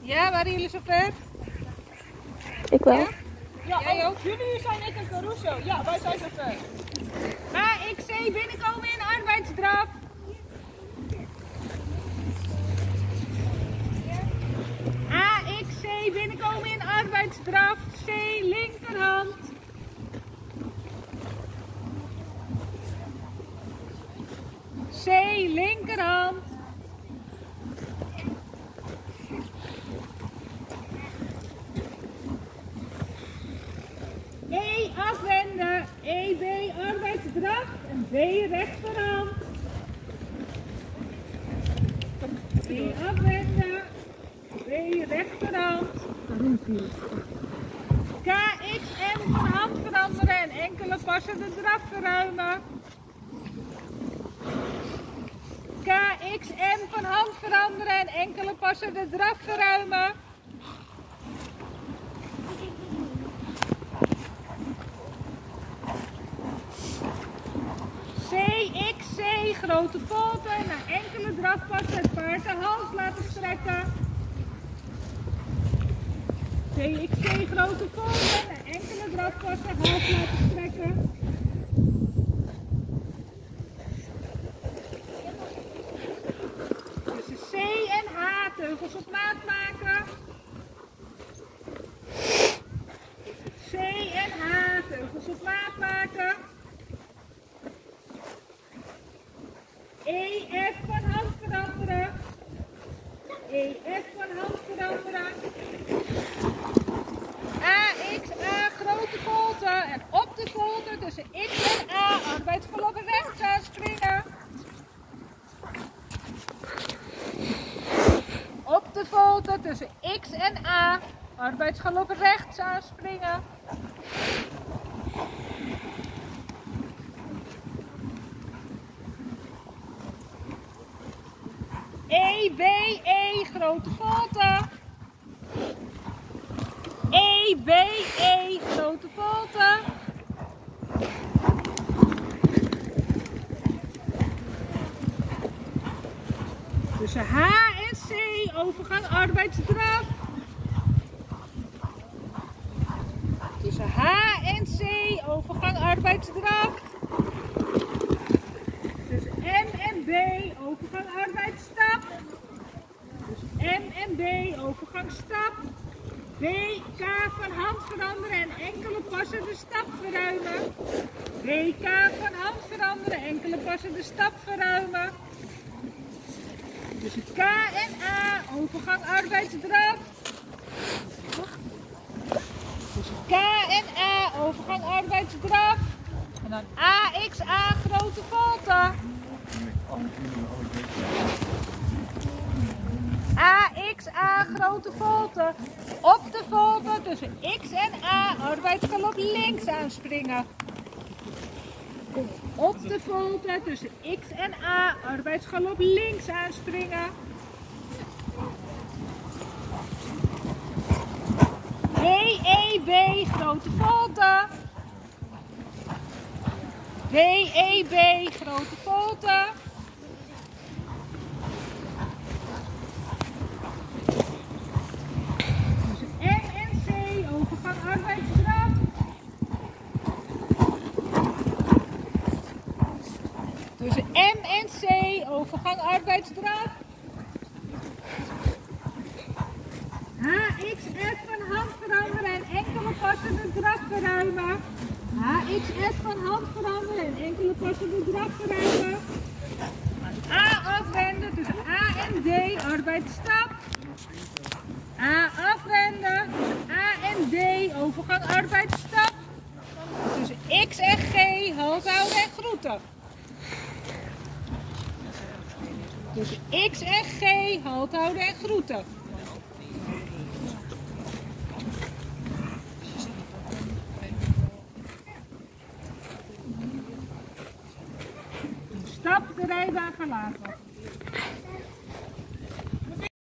Ja, waren jullie zover? Ik wel. Ja? Ja, Jij ook? jullie zijn ik en Caruso. Ja, wij zijn zover. HXC binnenkomen in arbeidsdraf. HXC binnenkomen in arbeidsdraf. C linkerhand. C linkerhand. E afwenden, EB arbeidsdraf en B rechterhand. E afwenden, B rechterhand. KXM van hand veranderen en enkele passen de draf verruimen. KXM van hand veranderen en enkele passen de draf verruimen. CXC grote volte na enkele drafpassen het paard de hals laten strekken. CXC grote volte na enkele drafpassen hals laten strekken. Tussen C en H teugels op maat maken. C en H teugels op maat maken. EF van hand veranderen. EF van hand veranderen. AXA grote volte en op de volte tussen X en A arbeidsgelopen rechts aanspringen. Op de volte tussen X en A arbeidsgelopen rechts aanspringen. EBE grote volte. EBE grote volte. Tussen H en C overgang arbeidsdraf. Tussen H en C overgang arbeidsdraf. Tussen M en B overgang arbeidsstap. Tussen M en B overgang stap. BK van hand veranderen en enkele passen de stap verruimen. BK van hand veranderen, enkele passen de stap verruimen. Tussen K en A overgang arbeidsdraf. Tussen K en A overgang arbeidsdraf. En dan AXA grote volte. AXA grote volte. Op de volte tussen X en A arbeidsgalop links aanspringen. Op de volte tussen X en A arbeidsgalop links aanspringen. BEB grote volte. BEB grote volte. Tussen M en C overgang arbeidsdraf. Tussen M en C overgang arbeidsdraf. HXF van hand veranderen en enkele passen de draf verruimen. HXF van hand veranderen en enkele passen de draf verruimen. A afwenden tussen A en D arbeidsstap. A afwenden tussen A en D overgang arbeidsstap. Tussen X en G halt houden en groeten. Tussen X en G halt houden en groeten. Stap de rijbaan verlaten.